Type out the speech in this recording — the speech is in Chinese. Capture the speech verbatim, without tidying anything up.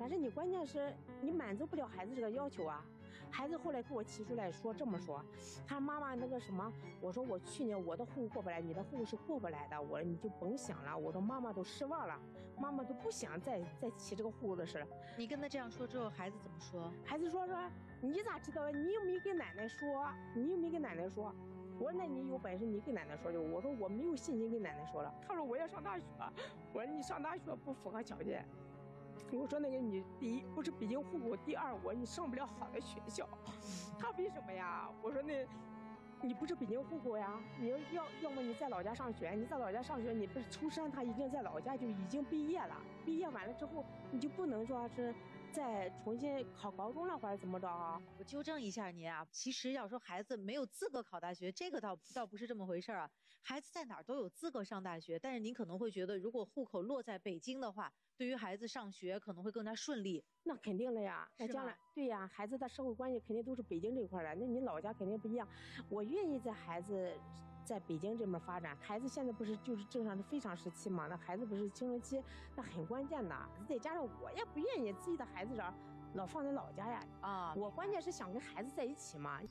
但是你关键是你满足不了孩子这个要求啊。孩子后来给我提出来说这么说，他说妈妈那个什么，我说我去年我的户过不来，你的户是过不来的，我说你就甭想了，我说妈妈都失望了，妈妈都不想再再提这个户的事。 你跟他这样说之后，孩子怎么说？ 孩子说说你咋知道？你又没跟奶奶说，你又没跟奶奶说。我说那你有本事你跟奶奶说就，我说我没有信心跟奶奶说了。他说我要上大学，我说你上大学不符合条件。我说那个你第一不是北京户口，第二我你上不了好的学校。他为什么呀？我说那你不是北京户口呀，你要要要么你在老家上学，你在老家上学，你不是出山他已经在老家就已经毕业了，毕业完了之后你就不能说是再重新考高中了或者怎么着啊？ 我纠正一下您啊，其实要说孩子没有资格考大学，这个倒倒不是这么回事啊。孩子在哪儿都有资格上大学，但是您可能会觉得，如果户口落在北京的话，对于孩子上学可能会更加顺利。 那肯定了呀，那将来对呀，孩子的社会关系肯定都是北京这块的，那你老家肯定不一样。我愿意在孩子在北京这边发展，孩子现在不是就是正常是非常时期嘛，那孩子不是青春期，那很关键的。再加上我也不愿意自己的孩子这儿老放在老家呀， 啊， 我关键是想跟孩子在一起嘛。